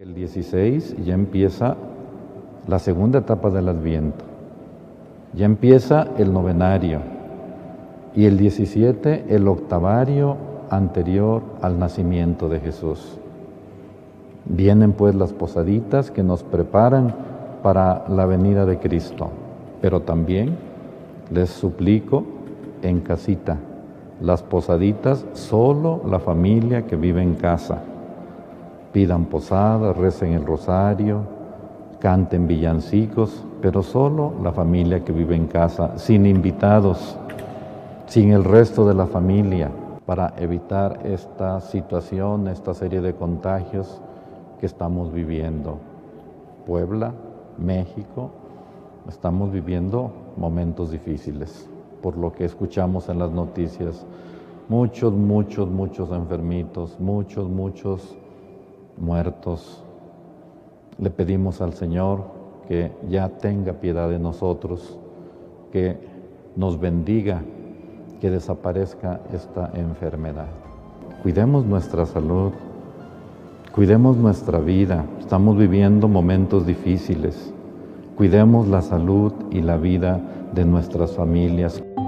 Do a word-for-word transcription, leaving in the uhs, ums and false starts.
El dieciséis ya empieza la segunda etapa del Adviento, ya empieza el novenario y el diecisiete el octavario anterior al nacimiento de Jesús. Vienen pues las posaditas que nos preparan para la venida de Cristo, pero también les suplico en casita, las posaditas solo la familia que vive en casa. Pidan posada, recen el rosario, canten villancicos, pero solo la familia que vive en casa, sin invitados, sin el resto de la familia, para evitar esta situación, esta serie de contagios que estamos viviendo. Puebla, México, estamos viviendo momentos difíciles, por lo que escuchamos en las noticias. Muchos, muchos, muchos enfermitos, muchos, muchos muertos. Le pedimos al Señor que ya tenga piedad de nosotros, que nos bendiga, que desaparezca esta enfermedad. Cuidemos nuestra salud, cuidemos nuestra vida. Estamos viviendo momentos difíciles. Cuidemos la salud y la vida de nuestras familias.